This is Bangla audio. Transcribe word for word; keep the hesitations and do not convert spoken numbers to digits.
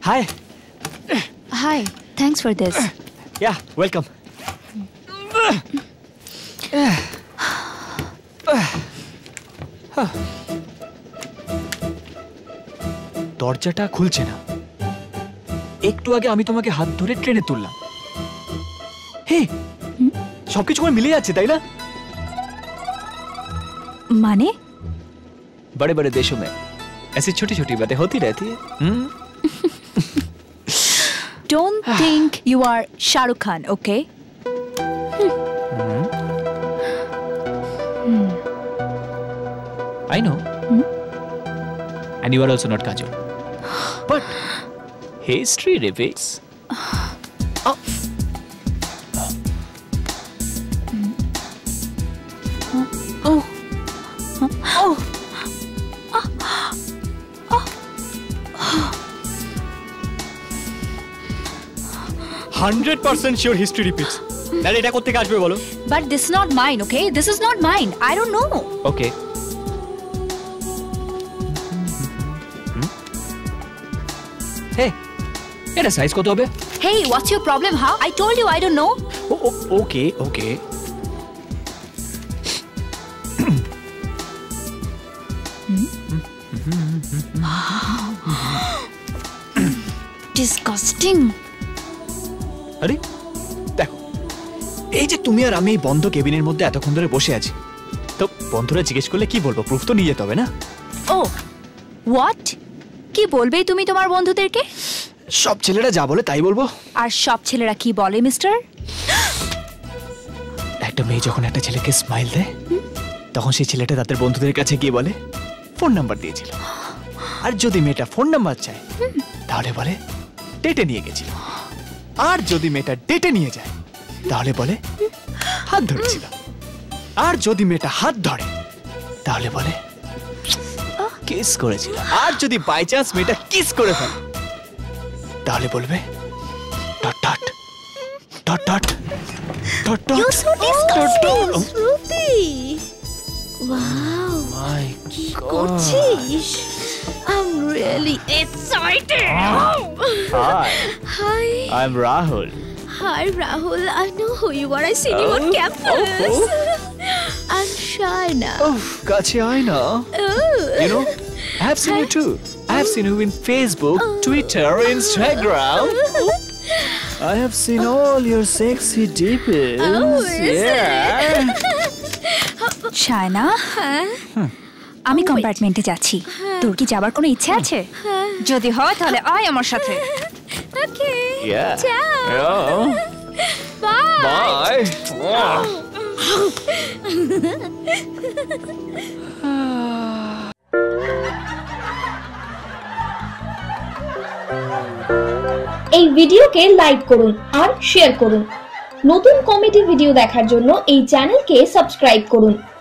Hi. Hi. Thanks for this. Yeah, welcome. দরজাটা খুলছে না। একটু আগে আমি তোমাকে হাত ধরে ট্রেনে তুললাম। হে, সবকিছু আমার মিলে যাচ্ছে, তাই না? माने? बड़े बड़े देशों में ऐसी छोटी छोटी बातें होती रहती है। Don't think you are Sharukh Khan, okay? I know. And you are also not Kajol. But history reveals. Oh. Oh. Oh. Hundred percent sure history repeats. That এটা করতে আসবে বলো? But this is not mine, okay? This is not mine. I don't know. Okay. Hey, এটা সাইজ কত হবে? Hey, what's your problem, huh? I told you I don't know. Oh, oh, okay, okay. Disgusting. আরে দেখো, এই যে তুমি আর আমি এই বন্ধ কেবিনের মধ্যে এতক্ষণ ধরে বসে আছি, তো বন্ধুরা জিজ্ঞেস করলে কি বলবো? প্রুফ তো নিয়ে যেতে হবে না? ও, হোয়াট? কি বলবে তুমি তোমার বন্ধুদেরকে? সব ছেলেরা যা বলে তাই বলবো। আর সব ছেলেরা কি বলে মিস্টার? একটা মেয়ে যখন একটা ছেলেকে স্মাইল দেয়, তখন সেই ছেলেটা তাদের বন্ধুদের কাছে গিয়ে বলে ফোন নাম্বার দিয়েছিল। আর যদি মেয়েটা ফোন নাম্বার চায়, তাহলে বলে ডেটে নিয়ে গেছিল। আর যদি মেয়েটা ডেটে নিয়ে যায়, তাহলে বলে হাত ধরেছিল। আর যদি মেয়েটা হাত ধরে, তাহলে বলে কিস করেছিল। আর যদি বাই চান্স মেয়েটা কিস করে ফেলে, তাহলে বলবে dot dot dot dot dot dot. You're so disgusting, Shruti. Wow. My God. I'm really excited. Hi. Hi. I'm Rahul. Hi, Rahul. I know who you are. I seen you on campus. Oh, oh. I'm Shaina. Oh, kache aina. Oh. You know, I have seen you too. I have seen you in Facebook, Twitter, Instagram. I have seen all your sexy dippers. Oh, is yeah. Shaina, আমি কম্পার্টমেন্টে যাচ্ছি। তোর কি যাবার কোনো ইচ্ছে আছে? যদি হয় তাহলে আয় আমার সাথে। ওকে। Yeah. Ciao. Yeah. Bye. Bye. Wow. এই ভিডিওকে লাইক করুন আর শেয়ার করুন। নতুন কমেডি ভিডিও দেখার জন্য এই চ্যানেলকে সাবস্ক্রাইব করুন।